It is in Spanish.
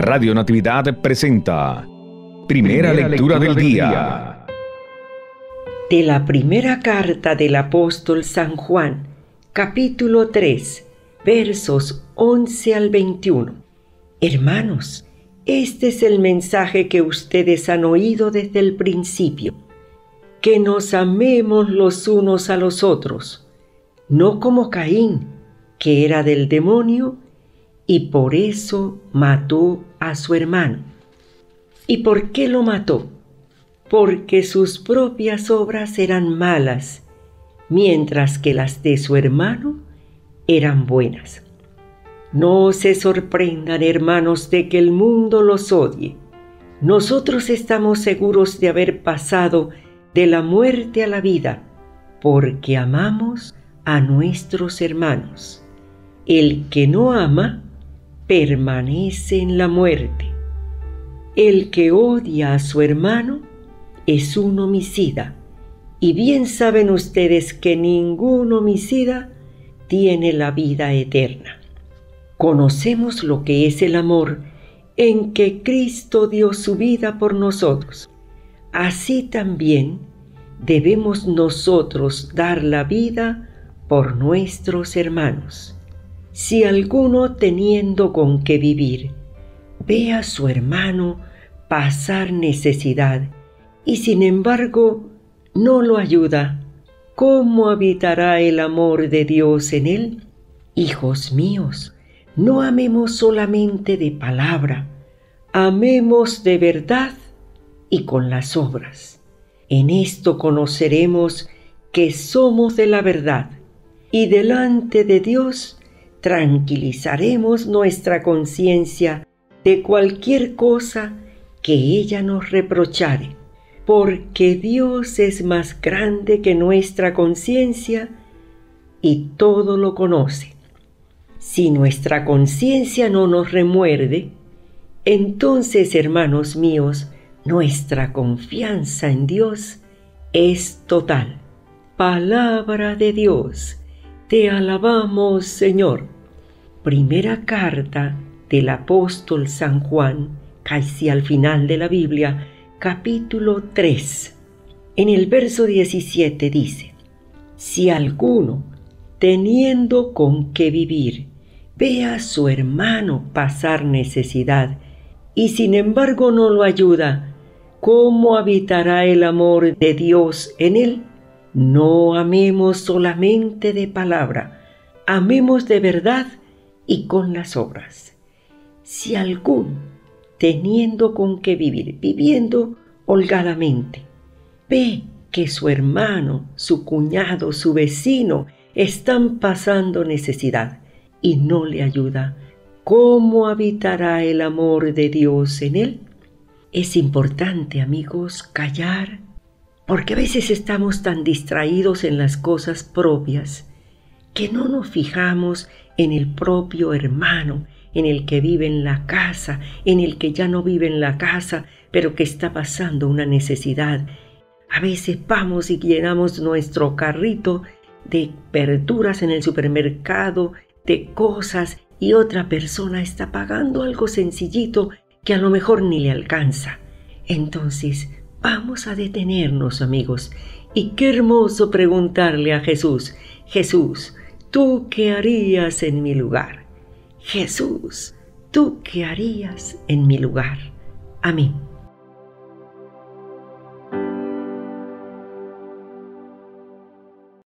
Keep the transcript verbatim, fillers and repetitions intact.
Radio Natividad presenta Primera, Primera lectura, lectura del, del día. día. De la primera carta del apóstol San Juan, capítulo tres, versos once al veintiuno. Hermanos, este es el mensaje que ustedes han oído desde el principio, que nos amemos los unos a los otros, no como Caín, que era del demonio, y por eso mató a su hermano. ¿Y por qué lo mató? Porque sus propias obras eran malas, mientras que las de su hermano eran buenas. No se sorprendan, hermanos, de que el mundo los odie. Nosotros estamos seguros de haber pasado de la muerte a la vida, porque amamos a nuestros hermanos. El que no ama, permanece en la muerte. El que odia a su hermano es un homicida, y bien saben ustedes que ningún homicida tiene la vida eterna. Conocemos lo que es el amor en que Cristo dio su vida por nosotros. Así también debemos nosotros dar la vida por nuestros hermanos. Si alguno, teniendo con qué vivir, ve a su hermano pasar necesidad y sin embargo no lo ayuda, ¿cómo habitará el amor de Dios en él? Hijos míos, no amemos solamente de palabra, amemos de verdad y con las obras. En esto conoceremos que somos de la verdad, y delante de Dios tranquilizaremos nuestra conciencia de cualquier cosa que ella nos reprochare, porque Dios es más grande que nuestra conciencia y todo lo conoce. Si nuestra conciencia no nos remuerde, entonces, hermanos míos, nuestra confianza en Dios es total. Palabra de Dios, te alabamos, Señor. Primera carta del apóstol San Juan, casi al final de la Biblia, capítulo tres. En el verso diecisiete dice: si alguno, teniendo con qué vivir, ve a su hermano pasar necesidad y sin embargo no lo ayuda, ¿cómo habitará el amor de Dios en él? No amemos solamente de palabra, amemos de verdad y con las obras. Si alguno, teniendo con qué vivir, viviendo holgadamente, ve que su hermano, su cuñado, su vecino están pasando necesidad y no le ayuda, ¿cómo habitará el amor de Dios en él? Es importante, amigos, callar, porque a veces estamos tan distraídos en las cosas propias que no nos fijamos en el propio hermano, en el que vive en la casa, en el que ya no vive en la casa, pero que está pasando una necesidad. A veces vamos y llenamos nuestro carrito de verduras en el supermercado, de cosas, y otra persona está pagando algo sencillito que a lo mejor ni le alcanza. Entonces, vamos a detenernos, amigos, y qué hermoso preguntarle a Jesús: Jesús, ¿tú qué harías en mi lugar? Jesús, ¿tú qué harías en mi lugar? Amén.